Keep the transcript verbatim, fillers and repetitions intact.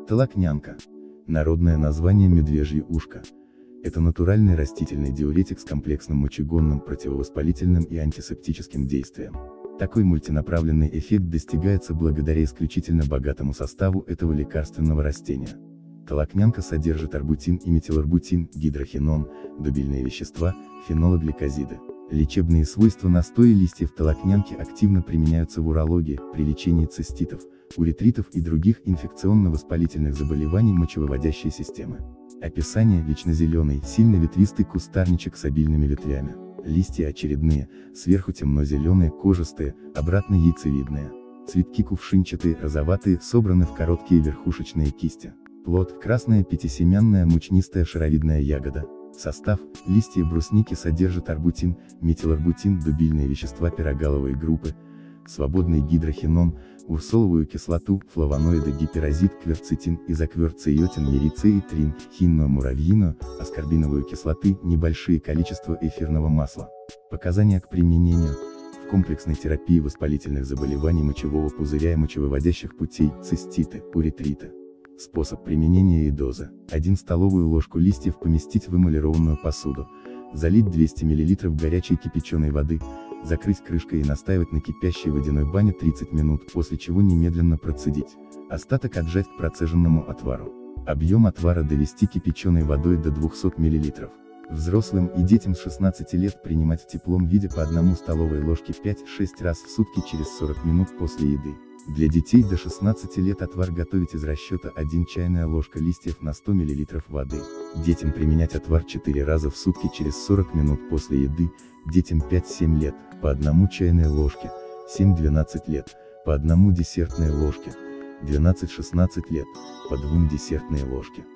Толокнянка. Народное название медвежье ушко. Это натуральный растительный диуретик с комплексным мочегонным, противовоспалительным и антисептическим действием. Такой мультинаправленный эффект достигается благодаря исключительно богатому составу этого лекарственного растения. Толокнянка содержит арбутин и метиларбутин, гидрохинон, дубильные вещества, фенологликозиды. Лечебные свойства настоя листьев толокнянки активно применяются в урологии, при лечении циститов, уретритов и других инфекционно-воспалительных заболеваний мочевыводящей системы. Описание: вечнозеленый, сильно ветвистый кустарничек с обильными ветвями. Листья очередные, сверху темно-зеленые, кожистые, обратно яйцевидные. Цветки кувшинчатые, розоватые, собраны в короткие верхушечные кисти. Плод: красная пятисемянная мучнистая шаровидная ягода. Состав: листья брусники содержат арбутин, метиларбутин, дубильные вещества пирогаловой группы, свободный гидрохинон, урсоловую кислоту, флавоноиды, гиперозит, кверцетин, изокверцеиотин, мерицеитрин, хинную муравьиную, аскорбиновую кислоты, небольшие количества эфирного масла. Показания к применению: в комплексной терапии воспалительных заболеваний мочевого пузыря и мочевыводящих путей, циститы, уретриты. Способ применения и доза: одну столовую ложку листьев поместить в эмалированную посуду, залить двести миллилитров горячей кипяченой воды, закрыть крышкой и настаивать на кипящей водяной бане тридцать минут, после чего немедленно процедить. Остаток отжать к процеженному отвару. Объем отвара довести кипяченой водой до двухсот миллилитров. Взрослым и детям с шестнадцати лет принимать в теплом виде по одной столовой ложке пять-шесть раз в сутки через сорок минут после еды. Для детей до шестнадцати лет отвар готовить из расчета одна чайная ложка листьев на сто миллилитров воды. Детям применять отвар четыре раза в сутки через сорок минут после еды, детям пять-семь лет, по одной чайной ложке, семь-двенадцать лет, по одной десертной ложке, двенадцать-шестнадцать лет, по двум десертной ложке.